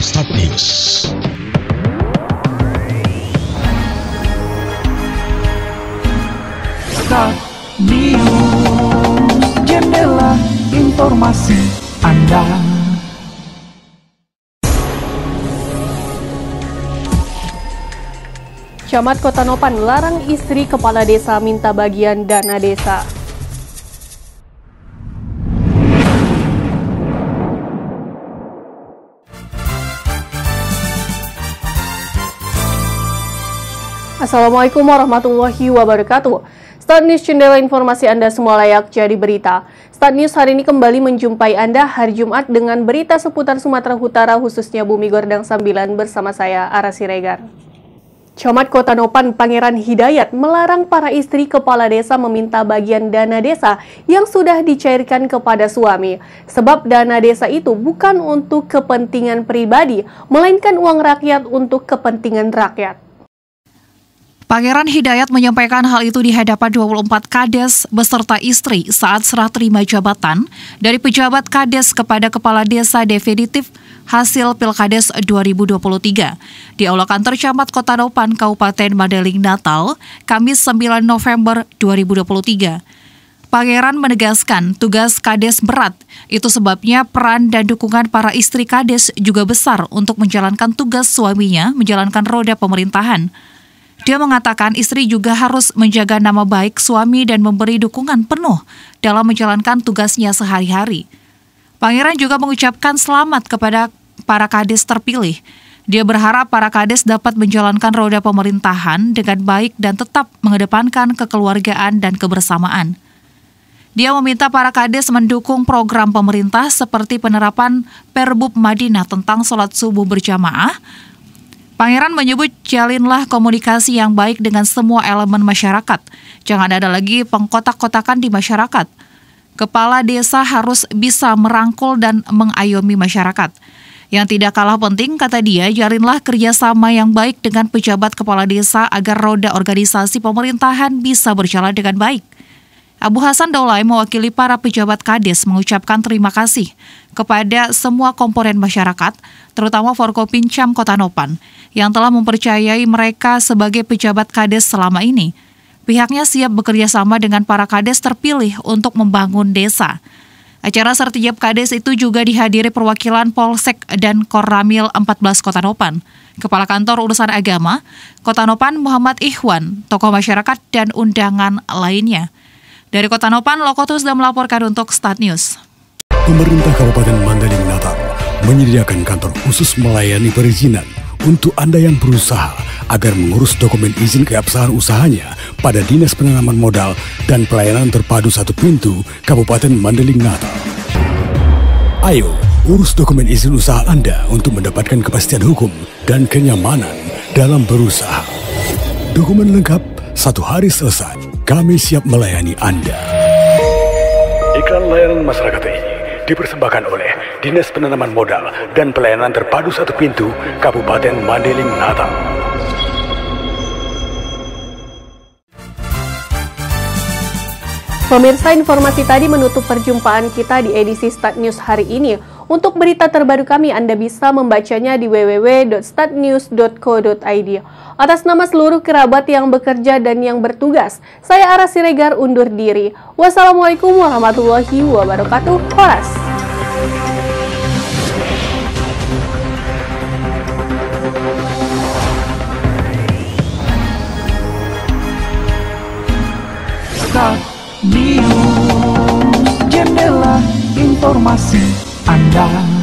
Start News. Start News, jendela informasi Anda. Camat Kota Nopan larang istri kepala desa minta bagian dana desa. Assalamualaikum warahmatullahi wabarakatuh. Start News, jendela informasi Anda semua layak jadi berita. Start News hari ini kembali menjumpai Anda hari Jumat dengan berita seputar Sumatera Utara, khususnya Bumi Gordang Sambilan, bersama saya, Ara Siregar. Camat Kota Nopan Pangeran Hidayat melarang para istri kepala desa meminta bagian dana desa yang sudah dicairkan kepada suami. Sebab dana desa itu bukan untuk kepentingan pribadi, melainkan uang rakyat untuk kepentingan rakyat. Pangeran Hidayat menyampaikan hal itu di hadapan 24 kades beserta istri saat serah terima jabatan dari pejabat kades kepada kepala desa definitif hasil Pilkades 2023 di Aula Kantor Camat Kota Nopan, Kabupaten Mandailing, Natal, Kamis 9 November 2023. Pangeran menegaskan tugas kades berat, itu sebabnya peran dan dukungan para istri kades juga besar untuk menjalankan tugas suaminya menjalankan roda pemerintahan. Dia mengatakan istri juga harus menjaga nama baik suami dan memberi dukungan penuh dalam menjalankan tugasnya sehari-hari. Pangeran juga mengucapkan selamat kepada para kades terpilih. Dia berharap para kades dapat menjalankan roda pemerintahan dengan baik dan tetap mengedepankan kekeluargaan dan kebersamaan. Dia meminta para kades mendukung program pemerintah seperti penerapan Perbub Madinah tentang sholat subuh berjamaah. Pangeran menyebut jalinlah komunikasi yang baik dengan semua elemen masyarakat. Jangan ada lagi pengkotak-kotakan di masyarakat. Kepala desa harus bisa merangkul dan mengayomi masyarakat. Yang tidak kalah penting, kata dia, jalinlah kerjasama yang baik dengan pejabat kepala desa agar roda organisasi pemerintahan bisa berjalan dengan baik. Abu Hasan Daulay mewakili para pejabat kades mengucapkan terima kasih kepada semua komponen masyarakat, terutama Forkopincam Kota Nopan, yang telah mempercayai mereka sebagai pejabat kades selama ini. Pihaknya siap bekerja sama dengan para kades terpilih untuk membangun desa. Acara sertijab kades itu juga dihadiri perwakilan Polsek dan Korramil 14 Kota Nopan, Kepala Kantor Urusan Agama Kota Nopan Muhammad Ikhwan, tokoh masyarakat, dan undangan lainnya. Dari Kota Nopan, Lokotus sudah melaporkan untuk Start News. Pemerintah Kabupaten Mandailing, Natal menyediakan kantor khusus melayani perizinan untuk Anda yang berusaha agar mengurus dokumen izin keabsahan usahanya pada Dinas Penanaman Modal dan Pelayanan Terpadu Satu Pintu Kabupaten Mandailing, Natal. Ayo, urus dokumen izin usaha Anda untuk mendapatkan kepastian hukum dan kenyamanan dalam berusaha. Dokumen lengkap, 1 hari selesai. Kami siap melayani Anda. Iklan layanan masyarakat ini dipersembahkan oleh Dinas Penanaman Modal dan Pelayanan Terpadu Satu Pintu Kabupaten Mandailing, Natal. Pemirsa, informasi tadi menutup perjumpaan kita di edisi Start News hari ini. Untuk berita terbaru kami, Anda bisa membacanya di www.startnews.co.id. Atas nama seluruh kerabat yang bekerja dan yang bertugas, saya Ara Siregar undur diri. Wassalamualaikum warahmatullahi wabarakatuh. Horas. Start News, jendela informasi Anda.